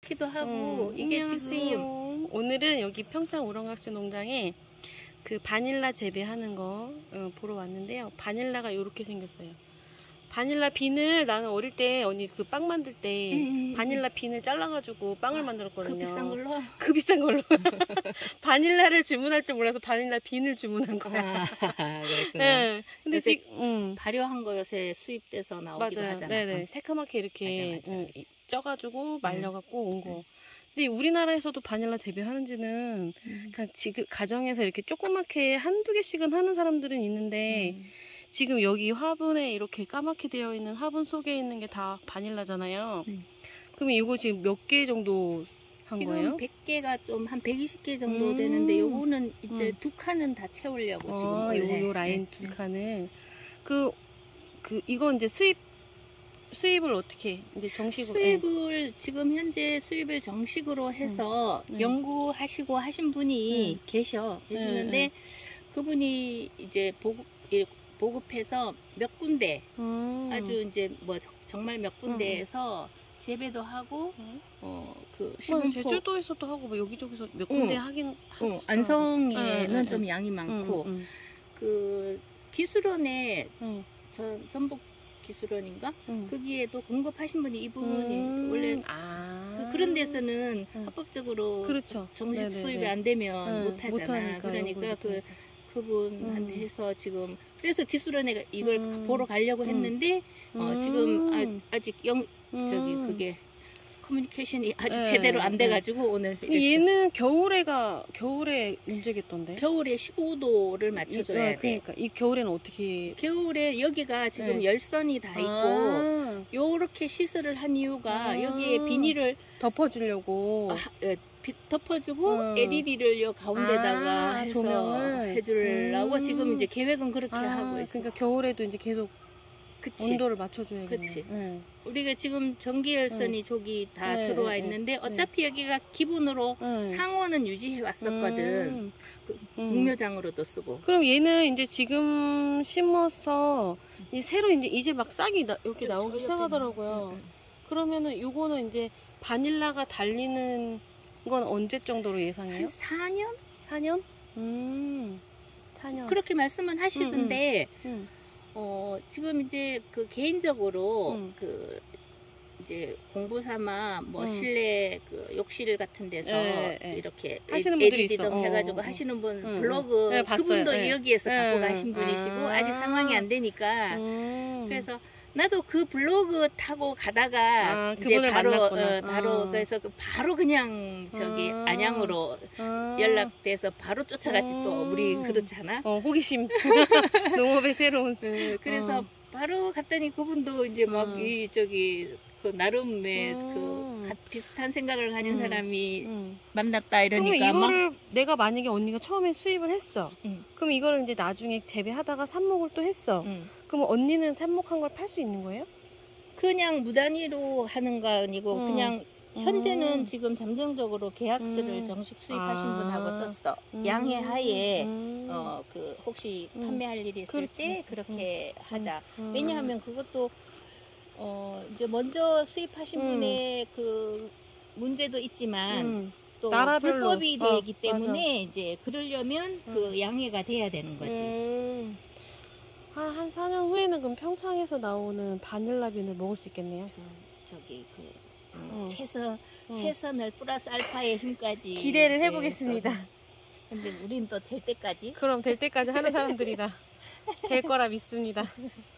좋기도 하고 이게 지금 오늘은 여기 평창 우렁각시 농장에 그 바닐라 재배하는 거 보러 왔는데요. 바닐라가 이렇게 생겼어요. 바닐라 비늘, 나는 어릴 때 언니 그 빵 만들 때 바닐라 비늘 잘라가지고 빵을 만들었거든요. 그 비싼 걸로? 그 비싼 걸로. 바닐라를 주문할 줄 몰라서 바닐라 비늘 주문한 거야. 그랬구나. 네. 근데 지금 발효한 거 요새 수입돼서 나오기도 맞아요. 하잖아. 네네. 새카맣게 이렇게 맞아. 쪄가지고 말려갖고 온 거. 근데 우리나라에서도 바닐라 재배하는지는 그냥 지금 가정에서 이렇게 조그맣게 한두 개씩은 하는 사람들은 있는데 지금 여기 화분에 이렇게 까맣게 되어 있는 화분 속에 있는 게 다 바닐라잖아요. 그러면 이거 지금 몇 개 정도 한 거예요? 지금 100개가 좀 한 120개 정도 되는데 요거는 이제 두 칸은 다 채우려고 지금 원래. 요 라인 두 칸을 이건 이제 수입을 어떻게 이제 정식으로 수입을 지금 현재 수입을 정식으로 해서 연구하시고 하신 분이 계시는데 그분이 이제 보급해서 몇 군데 아주 이제 뭐 정말 몇 군데에서 재배도 하고 그 시분포 제주도에서도 하고 뭐 여기저기서 몇 군데 하긴 하시죠. 안성에는 좀 양이 많고 그 기술원에 전북 기술원인가 거기에도 공급하신 분이 이분이 원래 그런 데서는 합법적으로 그렇죠. 정식 네네네. 수입이 안 되면 못 하잖아. 못하니까요. 그러니까 그분한테 해서 지금 그래서 기술원에 이걸 보러 가려고 했는데 지금 아직 그게 커뮤니케이션이 아직 제대로 안 돼가지고 오늘 얘는 겨울에 문제겠던데. 겨울에 15도를 맞춰줘야 돼. 그러니까 이 겨울에는 어떻게? 겨울에 여기가 지금 열선이 다 있고 요렇게 시설을 한 이유가 여기에 비닐을 덮어주려고 덮어주고 LED를 요 가운데다가 해서 조명을 해주려고 지금 이제 계획은 그렇게 하고 있어. 그러니까 겨울에도 이제 계속 온도를 맞춰줘야겠네. 그치. 우리가 지금 전기 열선이 저기 다 들어와 있는데 어차피 여기가 기본으로 상온은 유지해 왔었거든. 육묘장으로도 쓰고. 그럼 얘는 이제 지금 심어서 새로 이제 막 싹이 이렇게 나오기 시작하더라고요. 그러면은 요거는 이제 바닐라가 달리는 건 언제 정도로 예상해요? 한 4년? 4년? 4년. 그렇게 말씀은 하시던데 지금 이제 그 개인적으로 그 이제 공부 삼아 뭐 실내 그 욕실 같은 데서 이렇게 하시는 분들이 LED 등 있어. 해가지고 하시는 분 블로그 그분도 여기에서 갖고 가신 분이시고 아직 상황이 안 되니까 그래서 나도 그 블로그 타고 가다가 이제 바로 그래서 바로 그냥 저기 안양으로 연락돼서 바로 쫓아갔지. 또 우리 그렇잖아. 호기심. 농업의 새로운 그래서 바로 갔더니 그분도 이제 막 그 나름의 비슷한 생각을 가진 사람이 만났다 이러니까. 그럼 이거를 내가 만약에 언니가 처음에 수입을 했어. 그럼 이거를 이제 나중에 재배하다가 삽목을 또 했어. 그럼 언니는 삽목한 걸 팔 수 있는 거예요? 그냥 무단위로 하는 거 아니고 그냥 현재는 지금 잠정적으로 계약서를 정식 수입하신 분하고 썼어. 양해 하에 그 혹시 판매할 일이 있을 때 그렇게 하자. 왜냐하면 그것도 이제 먼저 수입하신 분의 그 문제도 있지만 또 나라별로. 불법이 되기 때문에 이제 그러려면 그 양해가 돼야 되는 거지. 한 4년 후에는 그럼 평창에서 나오는 바닐라 빈을 먹을 수 있겠네요. 저기 최선을 플러스 알파의 힘까지 기대를 해보겠습니다. 근데 우린 또 될 때까지 그럼 될 때까지 하는 사람들이라 될 거라 믿습니다.